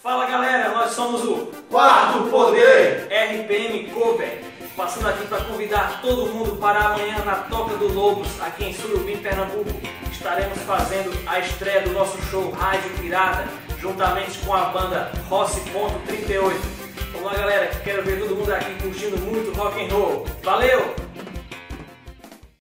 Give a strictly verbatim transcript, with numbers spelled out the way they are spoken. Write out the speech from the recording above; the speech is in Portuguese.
Fala galera, nós somos o Quarto Poder R P M Cover, passando aqui para convidar todo mundo para amanhã na Toca do Lobos, aqui em Surubim, Pernambuco. Estaremos fazendo a estreia do nosso show Rádio Pirata, juntamente com a banda Rossi Ponto trinta e oito. Vamos lá galera, quero ver todo mundo aqui curtindo muito rock and roll. Valeu!